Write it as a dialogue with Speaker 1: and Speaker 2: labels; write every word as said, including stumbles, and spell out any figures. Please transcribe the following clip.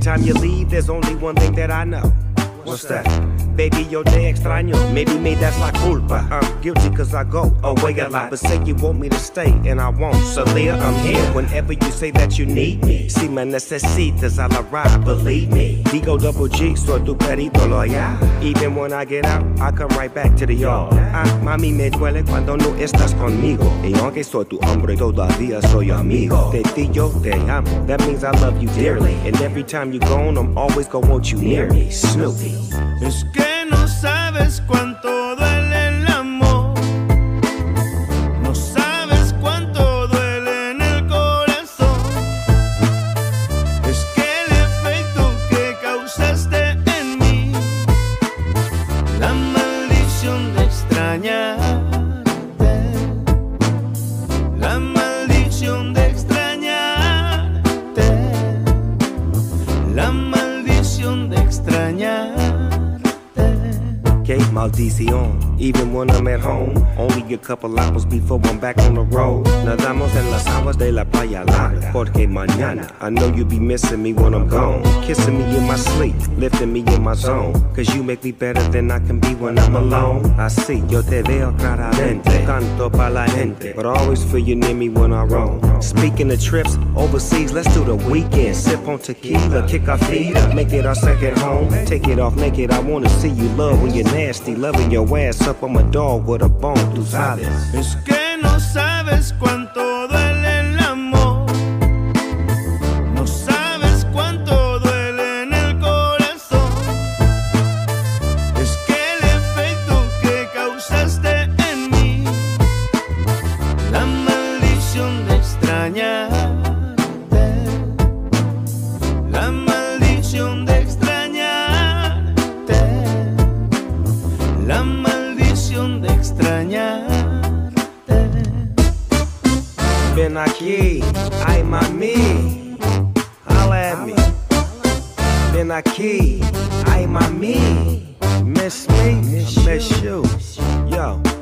Speaker 1: time you leave, there's only one thing that I know. What's that? Baby, yo te extraño. Maybe me, that's la culpa. I'm guilty cause I go away a lot. But say you want me to stay and I won't. So Leah, I'm here whenever you say that you need me. Si me necesitas, I'll arrive, believe me. Digo double G, soy tu perito loyal. Even when I get out, I come right back to the yard. Ah, mami, me duele cuando no estás conmigo. Y aunque soy tu hombre, todavía soy amigo. Te di yo te amo. That means I love you dearly. And every time you're gone, I'm always gonna want you near me. Snoopy.
Speaker 2: Es que no sabes cuánto duele el amor. No sabes cuánto duele en el corazón. Es que el efecto que causaste en mí, la maldición de extrañarte, la maldición de extrañarte, la maldición de extrañarte.
Speaker 1: Que maldición. Even when I'm at home, only a couple hours before I'm back on the road. Nadamos en las aguas de la playa larga, porque mañana I know you'll be missing me when I'm gone. Kissing me in my sleep, lifting me in my zone. Cause you make me better than I can be when I'm alone. I see, yo te veo claramente, canto pa' la gente, but I always feel you near me when I roam. Speaking of trips overseas, let's do the weekend. Sip on tequila, kick our feet up, make it our second home. Take it off naked, I wanna see you love when you're nasty, loving your ass up on my dog with a bone, tú sabes.
Speaker 2: Es que no sabes cuánto duele el amor. No sabes cuánto duele en el corazón. Es que el efecto que causaste en mí, la maldición de extrañarte, la maldición de extrañarte, la maldición de extrañarte.
Speaker 1: Ven aquí, ay mami, holla at me. Ven aquí, ay mami, miss me, miss you. Yo,